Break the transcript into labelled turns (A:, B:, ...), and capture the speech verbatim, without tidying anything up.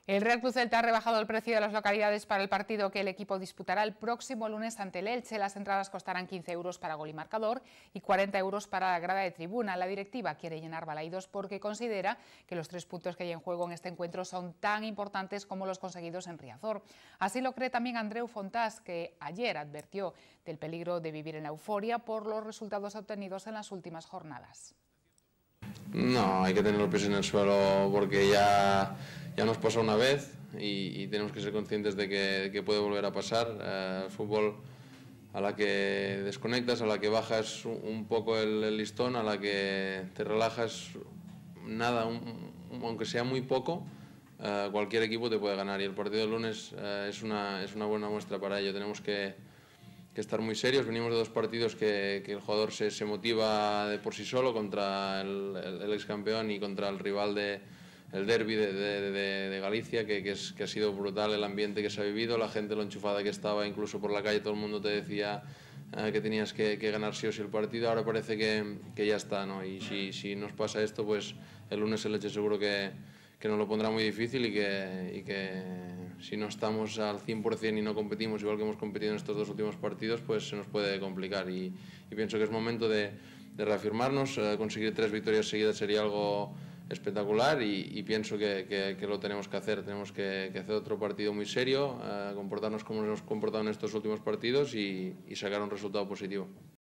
A: El Real Cruz Celta ha rebajado el precio de las localidades para el partido que el equipo disputará el próximo lunes ante el Elche. Las entradas costarán quince euros para gol y marcador y cuarenta euros para la grada de tribuna. La directiva quiere llenar Balaídos porque considera que los tres puntos que hay en juego en este encuentro son tan importantes como los conseguidos en Riazor. Así lo cree también Andreu Fontás, que ayer advirtió del peligro de vivir en la euforia por los resultados obtenidos en las últimas jornadas.
B: No, hay que tener los pies en el suelo porque ya, ya nos pasó una vez y, y tenemos que ser conscientes de que, de que puede volver a pasar. Eh, el fútbol, a la que desconectas, a la que bajas un poco el, el listón, a la que te relajas nada, un, un, aunque sea muy poco, eh, cualquier equipo te puede ganar y el partido del lunes eh, es, una, es una buena muestra para ello. Tenemos que que estar muy serios. Venimos de dos partidos que, que el jugador se, se motiva de por sí solo contra el, el, el ex campeón y contra el rival de el derbi de, de, de, de Galicia, que, que, es, que ha sido brutal el ambiente que se ha vivido, la gente, lo enchufada que estaba, incluso por la calle todo el mundo te decía eh, que tenías que, que ganar sí o sí el partido. Ahora parece que, que ya está, ¿no? Y si, si nos pasa esto, pues el lunes el Elche seguro que, que nos lo pondrá muy difícil y que, y que si no estamos al cien por cien y no competimos igual que hemos competido en estos dos últimos partidos, pues se nos puede complicar y, y pienso que es momento de, de reafirmarnos. Eh, conseguir tres victorias seguidas sería algo espectacular y, y pienso que, que, que lo tenemos que hacer. Tenemos que, que hacer otro partido muy serio, eh, comportarnos como nos hemos comportado en estos últimos partidos y, y sacar un resultado positivo.